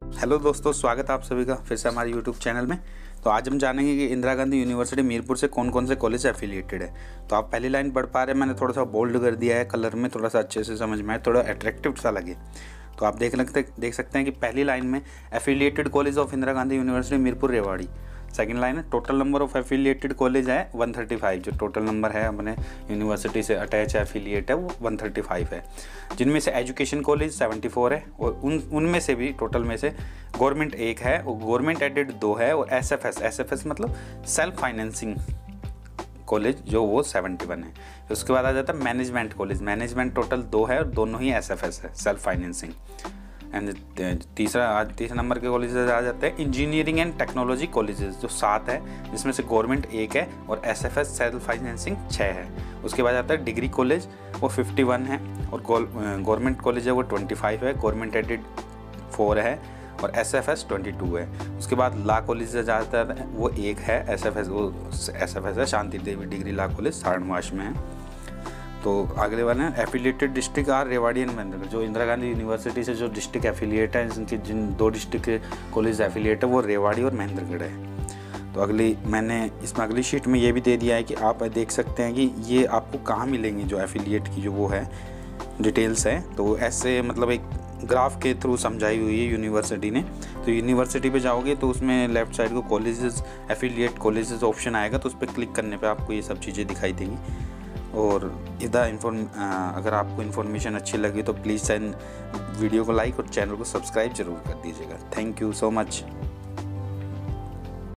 Hello दोस्तों, स्वागत है आप सभी का फिर से हमारे यूट्यूब चैनल में। तो आज हम जानेंगे कि इंदिरा गांधी यूनिवर्सिटी मीरपुर से कौन कौन से कॉलेज एफिलिएटेड है। तो आप पहली लाइन पढ़ पा रहे हैं, मैंने थोड़ा सा बोल्ड कर दिया है कलर में, थोड़ा सा अच्छे से समझ में आए, थोड़ा अट्रैक्टिव सा लगे। तो आप देख सकते हैं कि पहली लाइन में affiliated college of Indira Gandhi university Mirpur Rewari. Second line है total number of affiliated college है 135, जो टोटल नंबर है अपने यूनिवर्सिटी से अटैच एफिलिएट है वो 135 है, जिनमें से एजुकेशन कॉलेज 74 है और उनमें से भी टोटल में से गवर्नमेंट 1 है और गवर्नमेंट एडेड 2 है और एसएफएस मतलब सेल्फ फाइनेंसिंग कॉलेज जो वो 71 है। उसके बाद आ जाता है मैनेजमेंट कॉलेज, मैनेजमेंट टोटल 2 है और दोनों ही एसएफएस है, सेल्फ फाइनेंसिंग। एंड तीसरा नंबर के कॉलेजेस आ जाते हैं इंजीनियरिंग एंड टेक्नोलॉजी कॉलेजेस जो 7 है, जिसमें से गवर्नमेंट 1 है और एसएफएस सेल्फ फाइनेंसिंग 6 है। उसके बाद आता है डिग्री कॉलेज, वो 51 है और गवर्नमेंट कॉलेज है वो 25 है, गवर्नमेंट एडेड 4 है और एसएफएस 22 है। उसके बाद लॉ कॉलेज जाता है वो 1 है, एसएफएस है Shanti Devi degree law college Saranwas में है। तो अगले वाले हैं affiliated district are Rewari and Mahendragarh. जो इंदिरा गांधी यूनिवर्सिटी से जो डिस्ट्रिक्ट एफिलिएट है, जिन 2 डिस्ट्रिक्ट के कॉलेज एफिलिएट है वो रेवाड़ी और महेंद्रगढ़ है। तो मैंने इसमें अगली शीट में ये भी दे दिया है कि आप देख सकते हैं कि ये आपको कहाँ मिलेंगे, जो एफिलिएट की जो वो है डिटेल्स है। तो ऐसे मतलब एक ग्राफ के थ्रू समझाई हुई है यूनिवर्सिटी ने। तो यूनिवर्सिटी पे जाओगे तो उसमें लेफ्ट साइड को कॉलेजेस एफिलिएट कॉलेजेस ऑप्शन आएगा, तो उस पर क्लिक करने पे आपको ये सब चीज़ें दिखाई देंगी। और अगर आपको इन्फॉर्मेशन अच्छी लगी तो प्लीज़ वीडियो को लाइक और चैनल को सब्सक्राइब जरूर कर दीजिएगा। Thank you so much.